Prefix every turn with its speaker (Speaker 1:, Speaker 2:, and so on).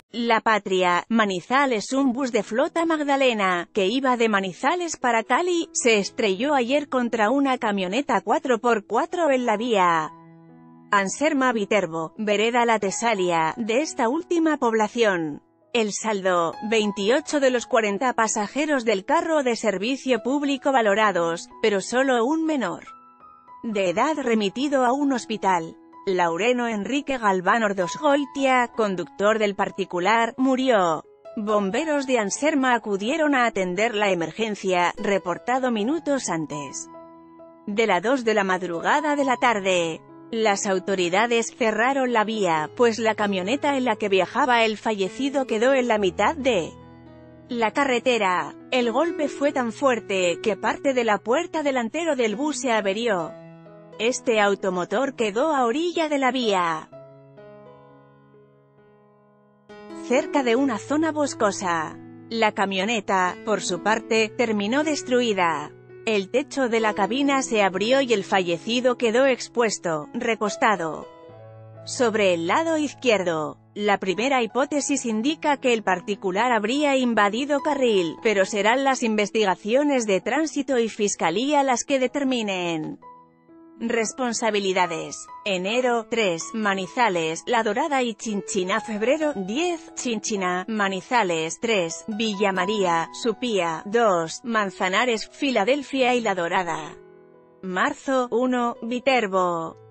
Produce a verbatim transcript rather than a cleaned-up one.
Speaker 1: La Patria, Manizales. Un bus de Flota Magdalena, que iba de Manizales para Cali, se estrelló ayer contra una camioneta cuatro por cuatro en la vía Anserma-Viterbo, vereda La Tesalia, de esta última población. El saldo: veintiocho de los cuarenta pasajeros del carro de servicio público valorados, pero solo un menor de edad remitido a un hospital. Laureno Enrique Galván Ordosgoitia, conductor del particular, murió. Bomberos de Anserma acudieron a atender la emergencia, reportado minutos antes de las dos de la madrugada de la tarde. Las autoridades cerraron la vía, pues la camioneta en la que viajaba el fallecido quedó en la mitad de la carretera. El golpe fue tan fuerte, que parte de la puerta delantero del bus se averió. Este automotor quedó a orilla de la vía, cerca de una zona boscosa. La camioneta, por su parte, terminó destruida. El techo de la cabina se abrió y el fallecido quedó expuesto, recostado sobre el lado izquierdo. La primera hipótesis indica que el particular habría invadido carril, pero serán las investigaciones de tránsito y fiscalía las que determinen responsabilidades. Enero: tres, Manizales, La Dorada y Chinchina. Febrero: diez, Chinchina, Manizales. tres, Villa María, Supía. dos, Manzanares, Filadelfia y La Dorada. Marzo: uno, Viterbo.